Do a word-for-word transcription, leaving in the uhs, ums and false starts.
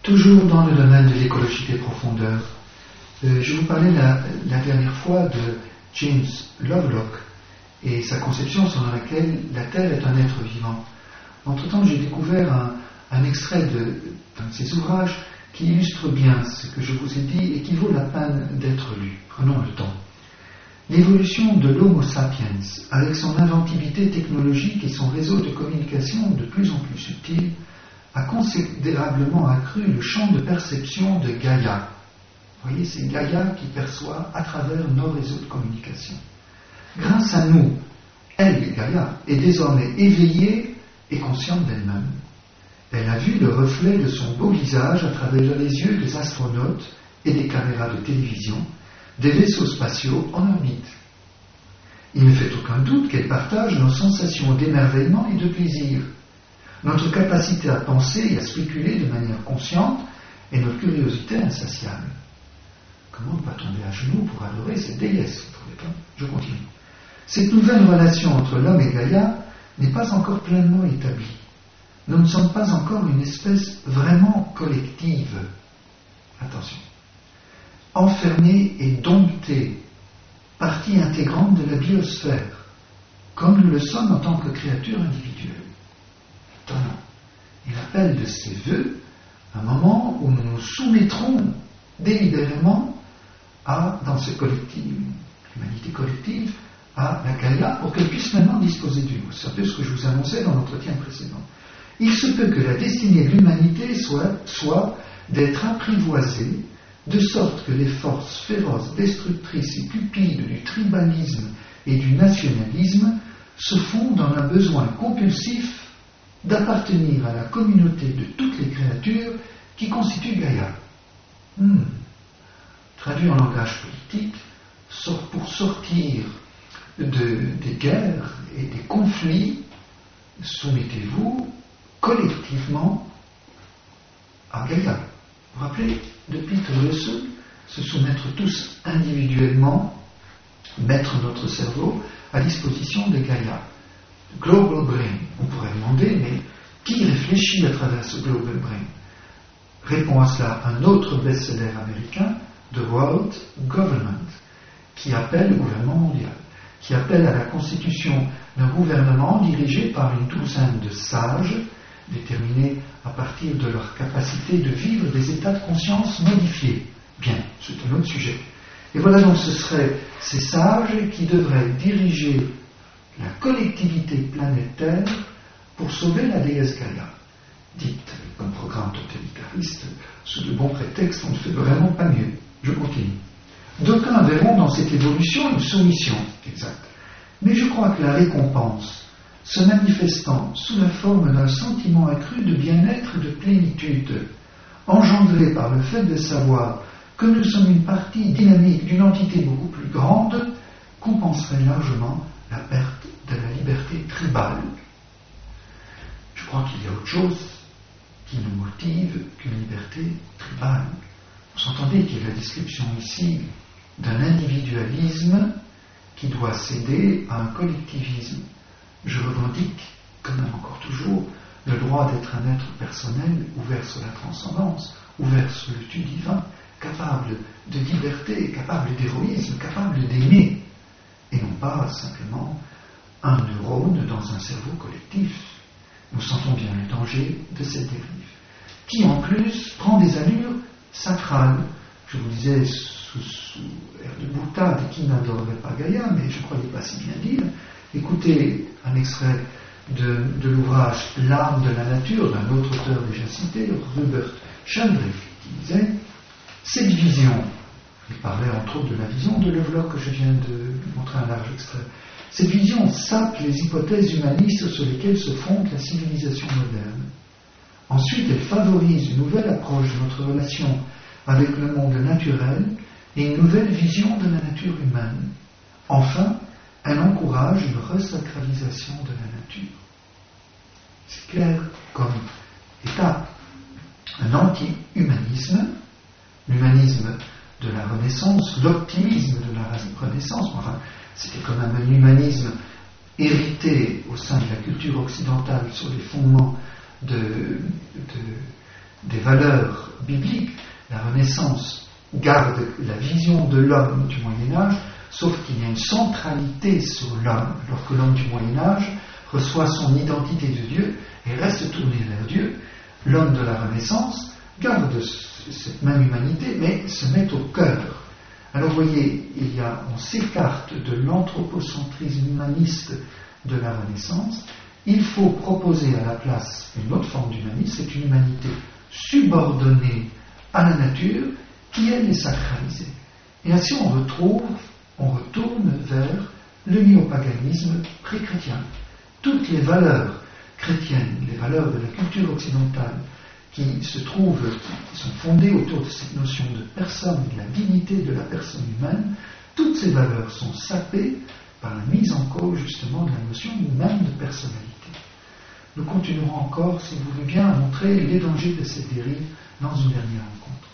Toujours dans le domaine de l'écologie des profondeurs, euh, je vous parlais la, la dernière fois de James Lovelock et sa conception selon laquelle la Terre est un être vivant. Entre-temps, j'ai découvert un, un extrait de, d'un de ses ouvrages qui illustre bien ce que je vous ai dit et qui vaut la peine d'être lu. Prenons le temps. L'évolution de l'Homo sapiens, avec son inventivité technologique et son réseau de communication de plus en plus subtil, a considérablement accru le champ de perception de Gaïa. Vous voyez, c'est Gaïa qui perçoit à travers nos réseaux de communication. Grâce à nous, elle, Gaïa, est désormais éveillée et consciente d'elle-même. Elle a vu le reflet de son beau visage à travers les yeux des astronautes et des caméras de télévision, des vaisseaux spatiaux en orbite. Il ne fait aucun doute qu'elle partage nos sensations d'émerveillement et de plaisir, notre capacité à penser et à spéculer de manière consciente et notre curiosité insatiable. Comment ne pas tomber à genoux pour adorer cette déesse, vous trouvez pas ? Je continue. Cette nouvelle relation entre l'homme et Gaïa n'est pas encore pleinement établie. Nous ne sommes pas encore une espèce vraiment collective. Attention. Enfermée et domptée, partie intégrante de la biosphère, comme nous le sommes en tant que créatures individuelles. Étonnant. Il appelle de ses voeux un moment où nous nous soumettrons délibérément à, dans ce collectif, l'humanité collective, à la Gaïa pour qu'elle puisse maintenant disposer du nous. C'est un peu ce que je vous annonçais dans l'entretien précédent. Il se peut que la destinée de l'humanité soit, soit d'être apprivoisée de sorte que les forces féroces, destructrices et cupides du tribalisme et du nationalisme se fondent dans un besoin compulsif d'appartenir à la communauté de toutes les créatures qui constituent Gaïa. Hmm. Traduit en langage politique, sort pour sortir de, des guerres et des conflits, soumettez-vous collectivement à Gaïa. Vous vous rappelez, depuis que Russell, se soumettre tous individuellement, mettre notre cerveau à disposition de Gaïa. Global Brain, on pourrait demander, mais qui réfléchit à travers ce Global Brain ? Répond à cela un autre best-seller américain, The World Government, qui appelle le gouvernement mondial, qui appelle à la constitution d'un gouvernement dirigé par une douzaine de sages, déterminés à partir de leur capacité de vivre des états de conscience modifiés. Bien, c'est un autre sujet. Et voilà donc ce seraient ces sages qui devraient diriger la collectivité planétaire pour sauver la déesse Gaïa. Dite comme programme totalitariste, sous de bons prétextes, on ne fait vraiment pas mieux. Je continue. D'aucuns verront dans cette évolution une soumission, exact. Mais je crois que la récompense, se manifestant sous la forme d'un sentiment accru de bien-être et de plénitude, engendré par le fait de savoir que nous sommes une partie dynamique d'une entité beaucoup plus grande, compenserait largement la perte de la liberté tribale. Je crois qu'il y a autre chose qui nous motive qu'une liberté tribale. Vous entendez qu'il y a la description ici d'un individualisme qui doit céder à un collectivisme. Je revendique, quand même encore toujours, le droit d'être un être personnel ouvert sur la transcendance, ouvert sur le tu divin, capable de liberté, capable d'héroïsme, capable d'aimer, et non pas simplement un neurone dans un cerveau collectif. Nous sentons bien le danger de cette dérive, qui en plus prend des allures sacrales. Je vous disais sous, sous air de boutade qui n'adorerait pas Gaïa, mais je ne croyais pas si bien dire. Écoutez un extrait de, de l'ouvrage L'âme de la nature d'un autre auteur déjà cité, Rupert Sheldrake, qui disait cette vision, il parlait entre autres de la vision de Lovelock que je viens de montrer un large extrait, cette vision sape les hypothèses humanistes sur lesquelles se fonde la civilisation moderne. Ensuite, elle favorise une nouvelle approche de notre relation avec le monde naturel et une nouvelle vision de la nature humaine. Enfin, elle encourage une resacralisation de la nature. C'est clair comme étape. Un anti-humanisme, l'humanisme de la Renaissance, l'optimisme de la Renaissance, enfin, c'était quand même un humanisme hérité au sein de la culture occidentale sur les fondements de, de, des valeurs biblique. La Renaissance garde la vision de l'homme du Moyen-Âge, sauf qu'il y a une centralité sur l'homme, alors que l'homme du Moyen-Âge reçoit son identité de Dieu et reste tourné vers Dieu. L'homme de la Renaissance garde cette même humanité, mais se met au cœur. Alors vous voyez, il y a, on s'écarte de l'anthropocentrisme humaniste de la Renaissance. Il faut proposer à la place une autre forme d'humanisme, c'est une humanité subordonnée à la nature, qui elle est sacralisée. Et ainsi on retrouve, on retourne vers le néopaganisme pré-chrétien. Toutes les valeurs chrétiennes, les valeurs de la culture occidentale, qui se trouvent, qui sont fondées autour de cette notion de personne, de la dignité de la personne humaine, toutes ces valeurs sont sapées par la mise en cause justement de la notion même de personnalité. Nous continuerons encore, si vous voulez bien, à montrer les dangers de cette dérive dans une dernière rencontre.